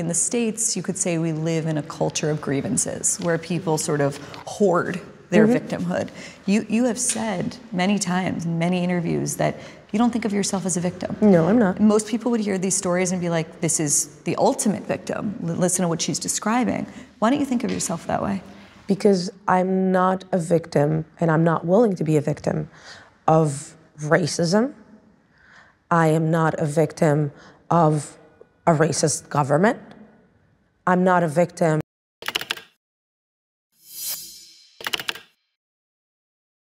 in the States, you could say we live in a culture of grievances where people sort of hoard their victimhood. You have said many times in many interviews that you don't think of yourself as a victim. No, I'm not. Most people would hear these stories and be like, this is the ultimate victim. Listen to what she's describing. Why don't you think of yourself that way? Because I'm not a victim, and I'm not willing to be a victim of racism. I am not a victim of a racist government. I'm not a victim